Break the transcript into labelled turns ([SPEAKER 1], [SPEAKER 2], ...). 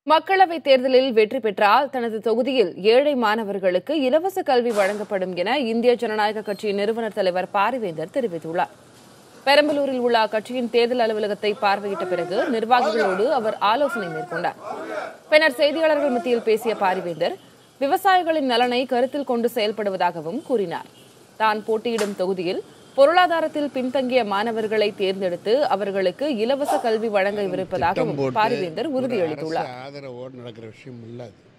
[SPEAKER 1] மக்களவைத் தேர்தலில் வெற்றி பெற்றால் தனது தொகுதியில் ஏழை மாணவர்களுக்கு இலவச கல்வி வழங்கப்படும் என இந்திய ஜனநாயக கட்சியின் நிறுவனர் தலைவர் பாரிவேந்தர் தெரிவித்துள்ளார். பெரம்பலூரில் உள்ள அக்கட்சியின் தேர்தல் அலுவலகத்தை பார்வையிட்ட பிறகு நிர்வாகிகளோடு அவர் ஆலோசனை மேற்கொண்டார். பின்னர் செய்தியாளர்கள் மத்தியில் பேசிய பாரிவேந்தர் விவசாயிகளின் நலனை கருத்தில் கொண்டு செயல்படுவதாகவும் கூறினார். தான் போட்டியிடும் தொகுதியில் பொருளாதாரத்தில் பின்தங்கிய மாணவர்களை தேர்ந்தெடுத்து அவர்களுக்கு இலவச கல்வி வழங்க இருப்பதாகவும் பாரிவேந்தர் உறுதியளித்துள்ளார்.
[SPEAKER 2] ஆதரவோடு நடக்கிற விஷயம் இல்லாது.